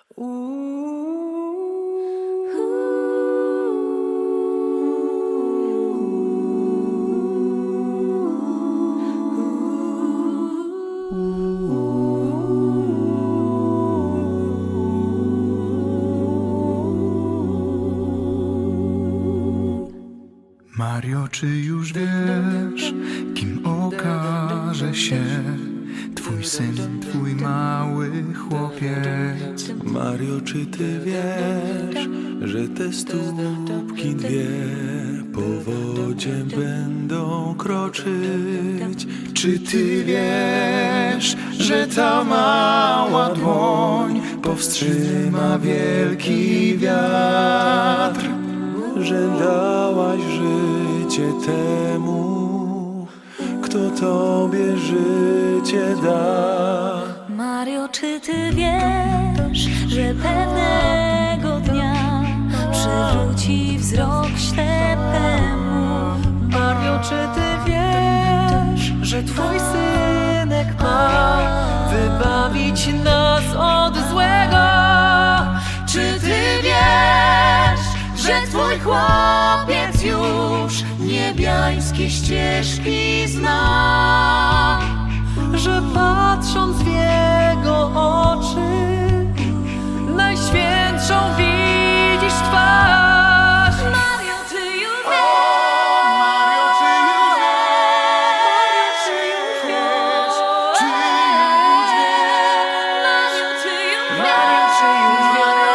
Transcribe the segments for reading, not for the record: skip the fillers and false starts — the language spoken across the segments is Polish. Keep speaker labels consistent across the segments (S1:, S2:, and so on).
S1: Mario, czy już wiesz, kim okaże się twój syn, twój mały chłopiec?
S2: Mario, czy ty wiesz, że te stópki dwie po wodzie będą kroczyć?
S1: Czy ty wiesz, że ta mała dłoń powstrzyma wielki wiatr?
S2: Że dałaś życie temu, kto tobie życie da.
S3: Mario, czy ty wiesz, że pewnego dnia przywróci wzrok ślepemu?
S4: Mario, czy ty wiesz, że twój synek ma wybawić nas od złego? Czy ty wiesz, że twój chłopiec już niebiańskie ścieżki zna? Że patrząc w jego oczy najświętszą widzisz twarz.
S3: Mario, czy już
S1: Mario, czy już wiesz?
S3: Czy już wiesz?
S1: Czy już wiesz?
S3: Mario, czy już
S1: Mario, czy już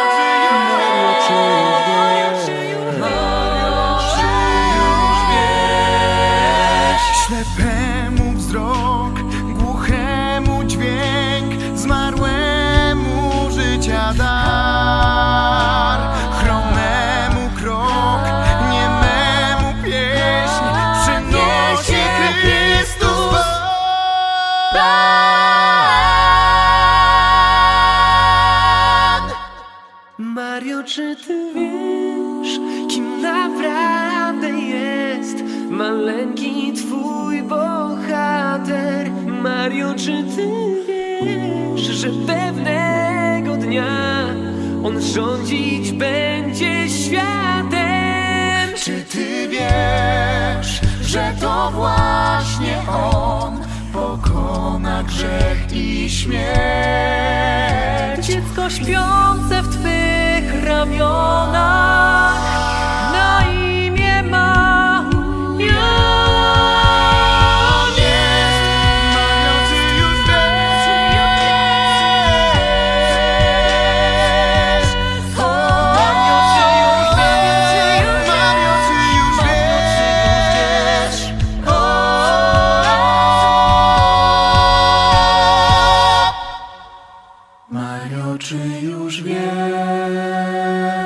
S1: wiesz? Ślepemu wzrok, głuchemu dźwięk, zmarłemu życia dar, chromemu krok, niememu pieśń przynosi Chrystus Pan.
S4: Mario, czy ty wiesz, kim naprawdę jest maleńki twój bohater? Mario, czy ty wiesz, że pewnego dnia on rządzić będzie światem?
S1: Czy ty wiesz, że to właśnie on pokona grzech i śmierć?
S4: Dziecko śpiące w twych ramionach na imię ma Jan.
S1: Mario, czy już wiesz? Mario, czy już wiesz? Mario, czy już wiesz? Mario, czy już wiesz?